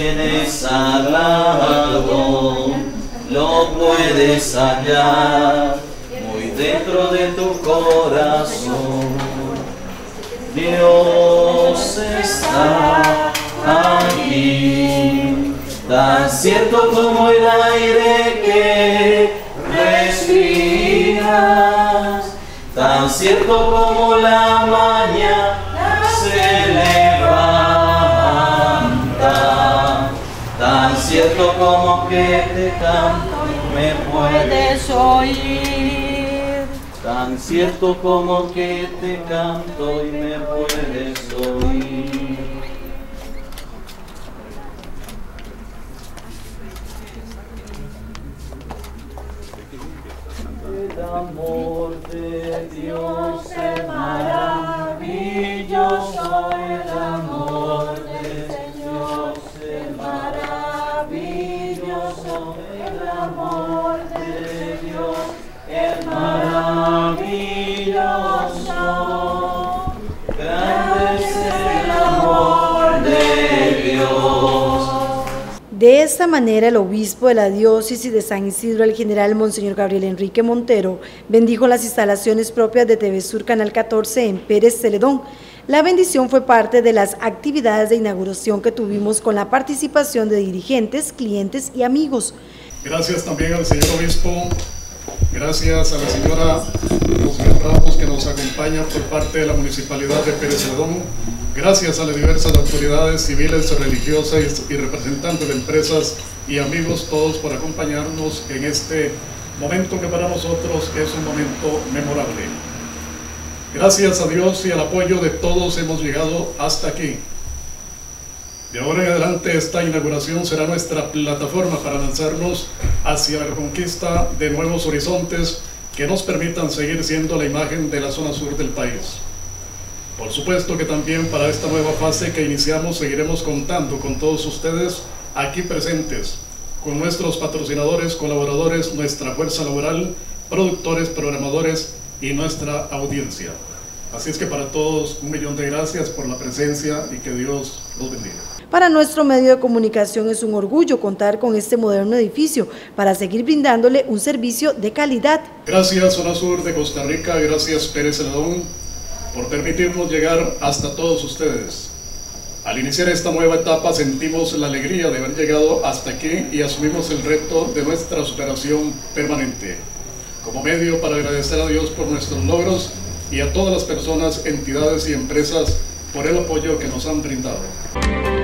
tienes al lado, lo puedes hallar muy dentro de tu corazón. Dios está aquí, tan cierto como el aire que respiras, tan cierto como la mañana se levanta, tan cierto como que te canto me puedes oír, tan cierto como que te canto y me puedes oír. El amor de Dios es maravilloso, el amor de Dios es maravilloso, el amor de Dios es maravilloso, grande es el amor de Dios. De esta manera, el obispo de la diócesis de San Isidro, el general Monseñor Gabriel Enrique Montero, bendijo las instalaciones propias de TV Sur Canal 14 en Pérez Celedón. La bendición fue parte de las actividades de inauguración que tuvimos con la participación de dirigentes, clientes y amigos. Gracias también al señor obispo, gracias a la señora Rocío Ramos que nos acompaña por parte de la Municipalidad de Pérez Celedón. Gracias a las diversas autoridades civiles, religiosas y representantes de empresas y amigos todos por acompañarnos en este momento que para nosotros es un momento memorable. Gracias a Dios y al apoyo de todos hemos llegado hasta aquí. De ahora en adelante esta inauguración será nuestra plataforma para lanzarnos hacia la conquista de nuevos horizontes que nos permitan seguir siendo la imagen de la zona sur del país. Por supuesto que también para esta nueva fase que iniciamos seguiremos contando con todos ustedes aquí presentes, con nuestros patrocinadores, colaboradores, nuestra fuerza laboral, productores, programadores y nuestra audiencia. Así es que para todos un millón de gracias por la presencia y que Dios los bendiga. Para nuestro medio de comunicación es un orgullo contar con este moderno edificio para seguir brindándole un servicio de calidad. Gracias Zona Sur de Costa Rica, gracias Pérez Celedón por permitirnos llegar hasta todos ustedes. Al iniciar esta nueva etapa sentimos la alegría de haber llegado hasta aquí y asumimos el reto de nuestra superación permanente. Como medio para agradecer a Dios por nuestros logros y a todas las personas, entidades y empresas por el apoyo que nos han brindado.